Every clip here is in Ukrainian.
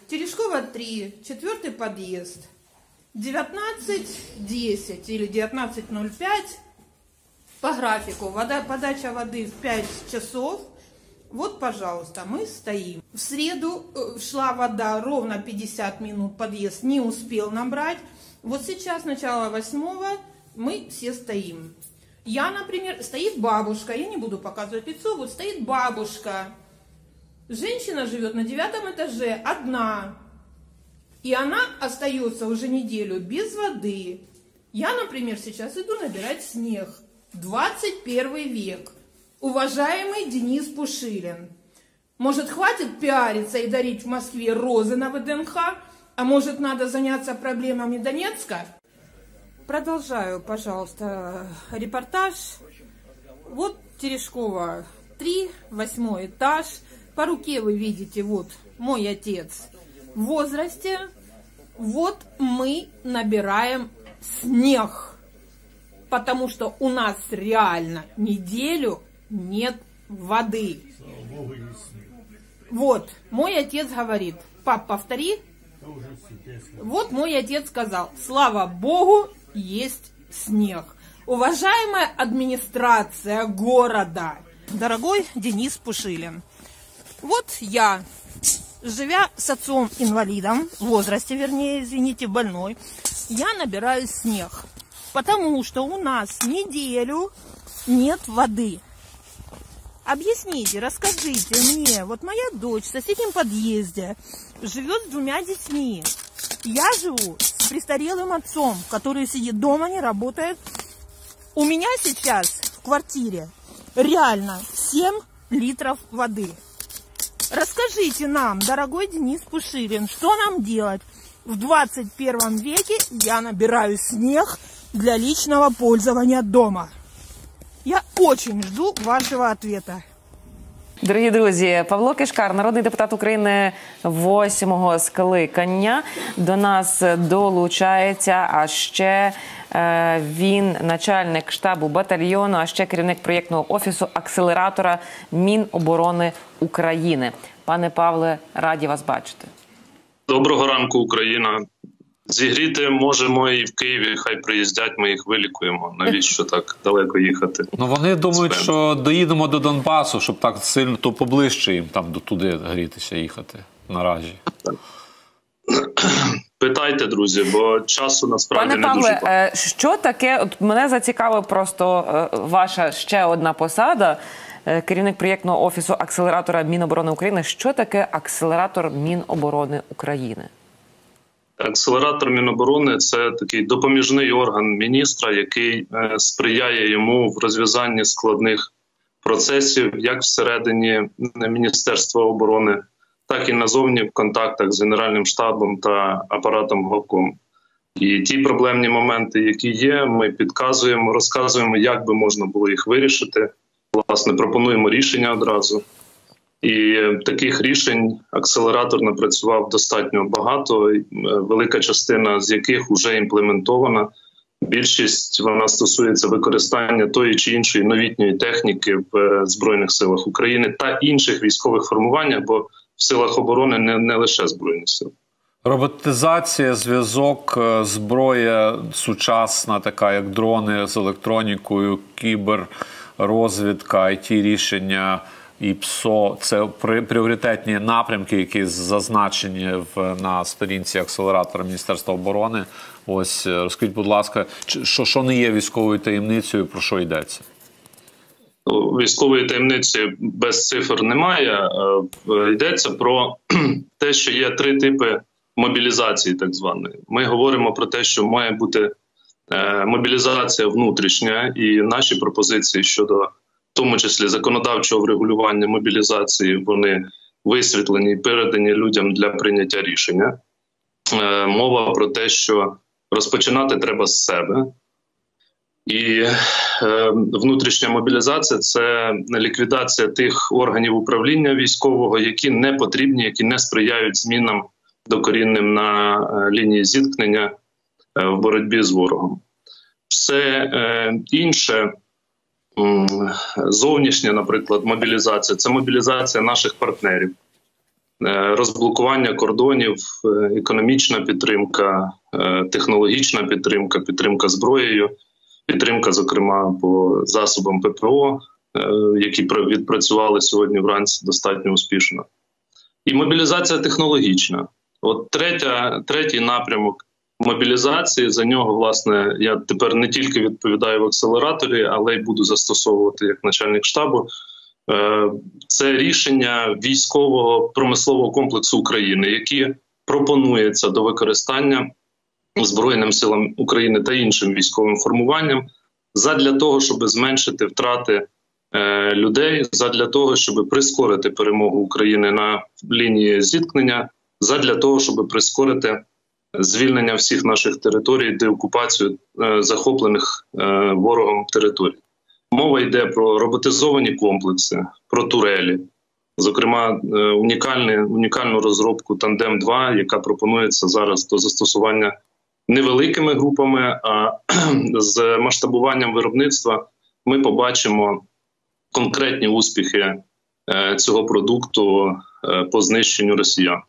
Терешкова 3, 4-й подъезд, 19:10 или 19:05 по графику, подача воды в 5 часов. Вот, пожалуйста, мы стоим. В среду шла вода ровно 50 минут, подъезд не успел набрать. Вот сейчас, начало 8-го, мы все стоим. Я, например, стоит бабушка, я не буду показывать лицо, вот стоит бабушка. Женщина живет на 9-м этаже, одна. И она остается уже неделю без воды. Я, например, сейчас иду набирать снег. 21 век. Уважаемый Денис Пушилин. Может, хватит пиариться и дарить в Москве розы на ВДНХ? А может, надо заняться проблемами Донецка? Продолжаю, пожалуйста, репортаж. Вот Терешкова 3, 8-й этаж. По руке вы видите, вот мой отец в возрасте. Вот мы набираем снег, потому что у нас реально неделю нет воды. Вот, мой отец говорит, пап, повтори. Вот мой отец сказал, слава Богу, есть снег. Уважаемая администрация города, дорогой Денис Пушилин, вот я, живя с отцом-инвалидом, в возрасте, вернее, извините, больной, я набираю снег, потому что у нас неделю нет воды. Объясните, расскажите мне, вот моя дочь в соседнем подъезде живет с 2 детьми. Я живу с престарелым отцом, который сидит дома, не работает. У меня сейчас в квартире реально 7 литров воды. Расскажите нам, дорогой Денис Пушилин, что нам делать? В 21 веке я набираю снег для личного пользования дома. Я очень жду вашего ответа. Дорогі друзі, Павло Кишкар, народний депутат України 8-го скликання, до нас долучається, а ще він начальник штабу батальйону, а ще керівник проєктного офісу акселератора Міноборони України. Пане Павле, раді вас бачити. Доброго ранку, Україна. Зігріти можемо і в Києві, хай приїздять, ми їх вилікуємо. Навіщо так далеко їхати? Ну вони думають, що доїдемо до Донбасу, щоб так сильно, то поближче їм там туди грітися, їхати наразі. Питайте, друзі, бо часу насправді не дуже багато. Пане Павле, що таке, от мене зацікавила просто ваша ще одна посада, керівник проєктного офісу акселератора Міноборони України. Що таке акселератор Міноборони України? Акселератор Міноборони – це такий допоміжний орган міністра, який сприяє йому в розв'язанні складних процесів як всередині Міністерства оборони, так і назовні в контактах з Генеральним штабом та апаратом Главкому. І ті проблемні моменти, які є, ми підказуємо, розказуємо, як би можна було їх вирішити. Власне, пропонуємо рішення одразу. І таких рішень акселератор напрацював достатньо багато, велика частина з яких вже імплементована. Більшість вона стосується використання тої чи іншої новітньої техніки в Збройних силах України та інших військових формувань, бо в силах оборони не лише Збройні сили. Роботизація, зв'язок, зброя сучасна, така як дрони з електронікою, кіберрозвідка, IT-рішення і ПСО – це пріоритетні напрямки, які зазначені на сторінці акселератора Міністерства оборони. Ось, розкажіть, будь ласка, що не є військовою таємницею, про що йдеться? Військової таємниці без цифр немає. Йдеться про те, що є 3 типи мобілізації, так званої. Ми говоримо про те, що має бути мобілізація внутрішня, і наші пропозиції щодо, в тому числі, законодавчого врегулювання мобілізації, вони висвітлені і передані людям для прийняття рішення. Мова про те, що розпочинати треба з себе. І внутрішня мобілізація – це ліквідація тих органів управління військового, які не потрібні, які не сприяють змінам докорінним на лінії зіткнення в боротьбі з ворогом. Все інше, зовнішня, наприклад, мобілізація – це мобілізація наших партнерів. розблокування кордонів, економічна підтримка, технологічна підтримка, підтримка зброєю, підтримка, зокрема, по засобам ППО, які відпрацювали сьогодні вранці достатньо успішно. І мобілізація технологічна. От третій напрямок мобілізації, за нього, власне, я тепер не тільки відповідаю в акселераторі, але й буду застосовувати як начальник штабу. Це рішення військового промислового комплексу України, які пропонується до використання Збройним силам України та іншим військовим формуванням задля того, щоб зменшити втрати людей, задля того, щоб прискорити перемогу України на лінії зіткнення, задля того, щоб прискорити звільнення всіх наших територій, деокупацію захоплених ворогом територій. Мова йде про роботизовані комплекси, про турелі, зокрема унікальну розробку «Тандем-2», яка пропонується зараз до застосування невеликими групами, а з масштабуванням виробництва ми побачимо конкретні успіхи цього продукту по знищенню росіян.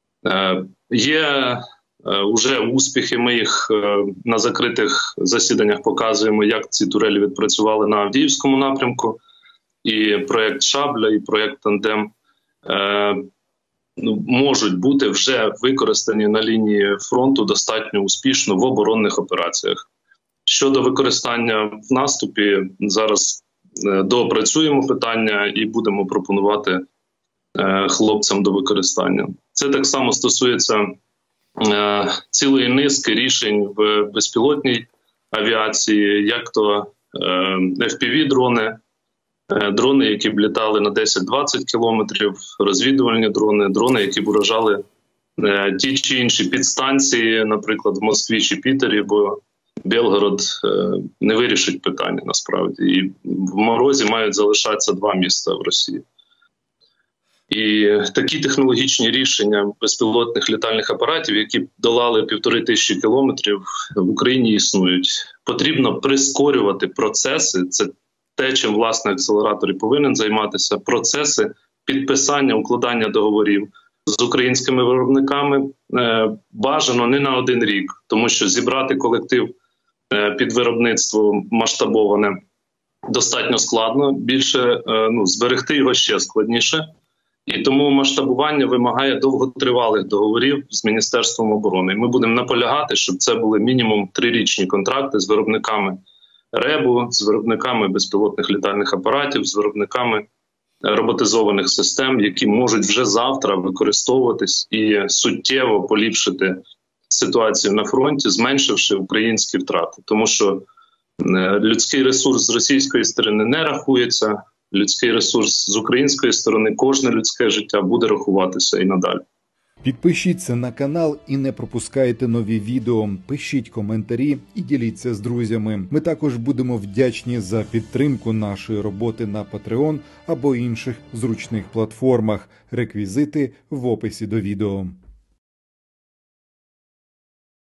Є вже успіхи, ми їх на закритих засіданнях показуємо, як ці турелі відпрацювали на Авдіївському напрямку. І проєкт «Шабля», і проєкт «Тандем» можуть бути вже використані на лінії фронту достатньо успішно в оборонних операціях. Щодо використання в наступі, зараз доопрацюємо питання і будемо пропонувати хлопцям до використання. Це так само стосується цілої низки рішень в безпілотній авіації, як то FPV-дрони, дрони, які б літали на 10-20 кілометрів, розвідувальні дрони, дрони, які б уражали ті чи інші підстанції, наприклад, в Москві чи Пітері, бо Білгород не вирішить питання насправді. І в морозі мають залишатися 2 міста в Росії. І такі технологічні рішення безпілотних літальних апаратів, які долали 1500 кілометрів, в Україні існують. Потрібно прискорювати процеси, це те, чим, власне, акселератор і повинен займатися, процеси підписання, укладання договорів з українськими виробниками бажано не на 1 рік, тому що зібрати колектив під виробництво масштабоване достатньо складно, більше зберегти його ще складніше. І тому масштабування вимагає довготривалих договорів з Міністерством оборони. Ми будемо наполягати, щоб це були мінімум 3-річні контракти з виробниками РЕБу, з виробниками безпілотних літальних апаратів, з виробниками роботизованих систем, які можуть вже завтра використовуватись і суттєво поліпшити ситуацію на фронті, зменшивши українські втрати. Тому що людський ресурс з російської сторони не рахується, людський ресурс з української сторони, кожне людське життя буде рахуватися і надалі. Підпишіться на канал і не пропускайте нові відео, пишіть коментарі і діліться з друзями. Ми також будемо вдячні за підтримку нашої роботи на Patreon або інших зручних платформах. Реквізити в описі до відео.